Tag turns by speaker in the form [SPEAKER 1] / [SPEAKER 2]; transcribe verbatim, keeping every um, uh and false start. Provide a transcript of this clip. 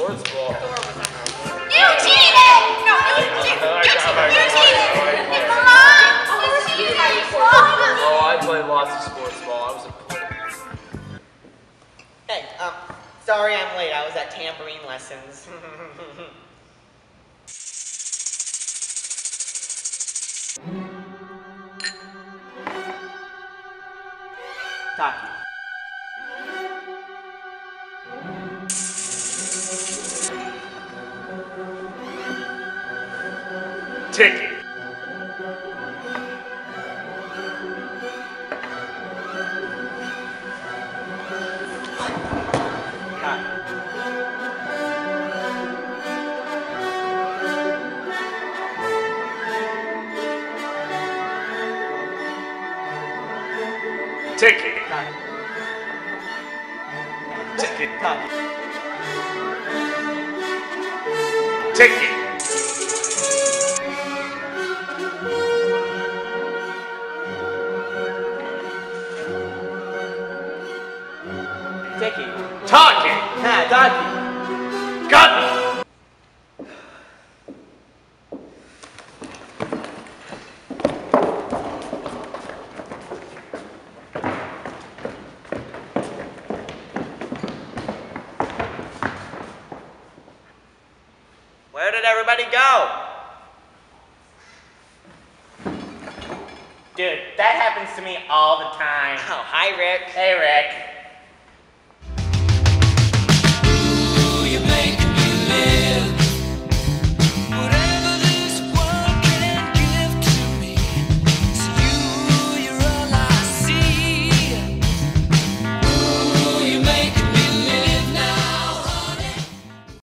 [SPEAKER 1] sports ball.
[SPEAKER 2] You cheated! No, you cheated! You cheated! Come on! You cheated!
[SPEAKER 1] Oh, I played lots of sports ball. I was a player.
[SPEAKER 3] Hey, um, sorry I'm late. I was at tambourine lessons. Taki.
[SPEAKER 1] Ticket. Ticket. Ticket. Ticket.
[SPEAKER 3] Ticky.
[SPEAKER 1] Talking.
[SPEAKER 3] Ha, Taki.
[SPEAKER 1] Gun.
[SPEAKER 3] Where did everybody go? Dude, that happens to me all the time. Oh, hi, Rick.
[SPEAKER 4] Hey, Rick.